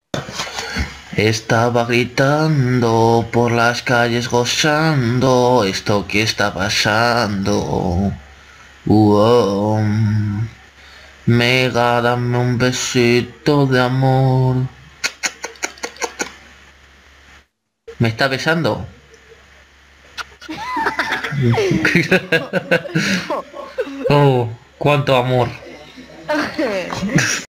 Estaba gritando por las calles gozando esto que está pasando. Uo. Mega, dame un besito de amor. ¿Me está besando? Oh, cuánto amor.